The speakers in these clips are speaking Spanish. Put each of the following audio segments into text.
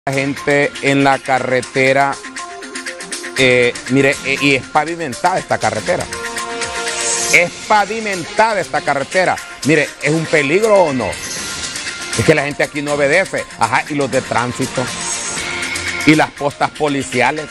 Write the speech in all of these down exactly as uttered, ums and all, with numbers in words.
Gente en la carretera, eh, mire, eh, y es pavimentada esta carretera. Es pavimentada esta carretera. Mire, ¿es un peligro o no? Es que la gente aquí no obedece. Ajá, y los de tránsito. Y las postas policiales.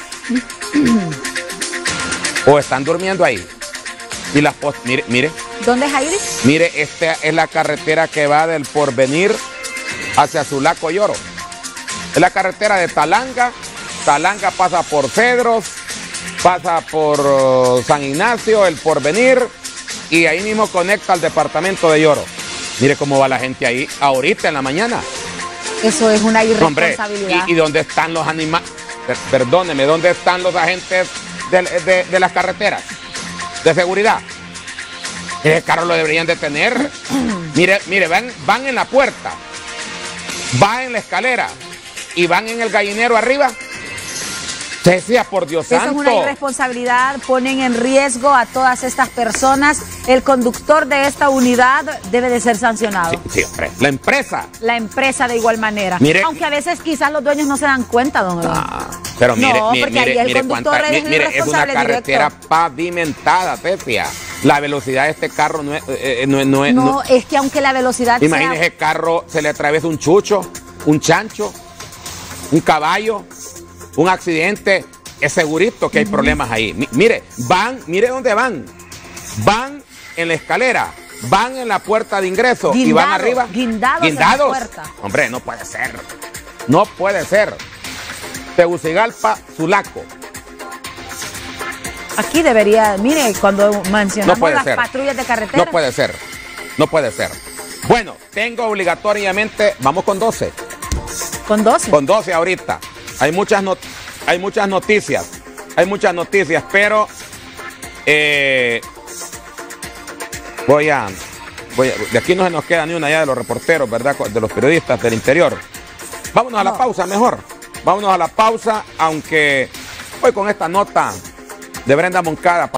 O están durmiendo ahí. Y las postas, mire, mire. ¿Dónde es ahí? Mire, esta es la carretera que va del Porvenir hacia Sulaco y Oro. Es la carretera de Talanga. Talanga pasa por Cedros, pasa por uh, San Ignacio, el Porvenir, y ahí mismo conecta al departamento de Lloro. Mire cómo va la gente ahí ahorita en la mañana. Eso es una irresponsabilidad. Hombre, ¿y, y dónde están los animales? Per perdóneme, ¿dónde están los agentes de, de, de las carreteras de seguridad? Ese carro lo deberían de tener. Mire, mire, van, van en la puerta, va en la escalera y van en el gallinero arriba. Se decía, por Dios santo. Eso es una irresponsabilidad, ponen en riesgo a todas estas personas. El conductor de esta unidad debe de ser sancionado. Sí, sí, hombre. La empresa. La empresa de igual manera. Mire, aunque a veces quizás los dueños no se dan cuenta, don Ron. Ah, pero mire, no, mire, porque mire, ahí el mire, conductor cuánta, es, mire, es una carretera directo. pavimentada, Tecia. La velocidad de este carro no es... Eh, no, no, es no, no, es que aunque la velocidad imagínese, sea... el carro se le atraviesa un chucho, un chancho, un caballo, un accidente. Es segurito que hay problemas ahí. M mire, van, mire dónde van. Van en la escalera, van en la puerta de ingreso. Guindado, y van arriba. Guindados, guindados. En la puerta. Hombre, no puede ser. No puede ser. Tegucigalpa, Sulaco. Aquí debería, mire, cuando mencionamos no las ser. patrullas de carretera. No puede ser. No puede ser. Bueno, tengo obligatoriamente, vamos con doce. Con doce. Con doce ahorita. Hay muchas noticias. Hay muchas noticias, hay muchas noticias, pero eh, voy, a, voy a... De aquí no se nos queda ni una ya de los reporteros, ¿verdad? De los periodistas del interior. Vámonos a la pausa mejor. Vámonos a la pausa, aunque voy con esta nota de Brenda Moncada.